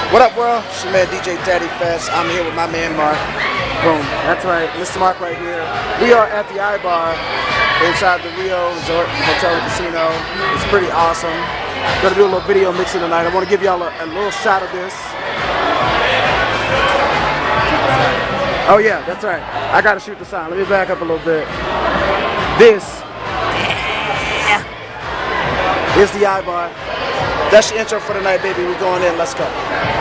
What up, world? It's your man DJ Daddy Fest. I'm here with my man Mark. Boom. That's right, Mr. Mark right here. We are at the iBar inside the RIO Resort Hotel and Casino. It's pretty awesome. Gonna do a little video mixing tonight. I want to give y'all a little shot of this. Oh yeah, that's right. I gotta shoot the sound. Let me back up a little bit. This is the iBar. That's your intro for the night, baby. We're going in. Let's go.